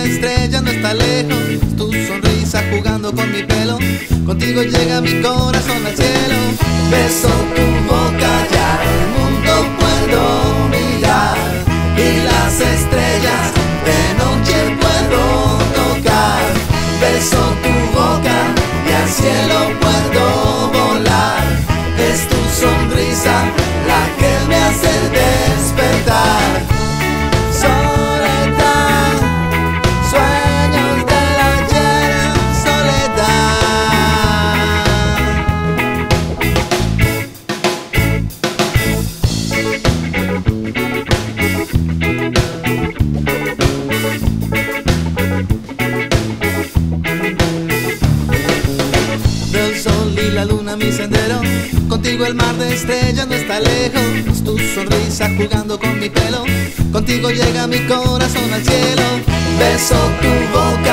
de estrellas no está lejos, tu sonrisa jugando con mi pelo. Contigo llega mi corazón al cielo. Beso tu boca, ya el mundo puedo mirar, y las estrellas de noche puedo tocar. Beso tu boca y al cielo puedo volar. Es tu sonrisa la que me hace despertar. Soledad, sueños del ayer, del sol y la luna mi sendero, contigo el mar de estrellas no está lejos, tu sonrisa jugando con mi pelo. Contigo llega mi corazón al cielo. Beso tu boca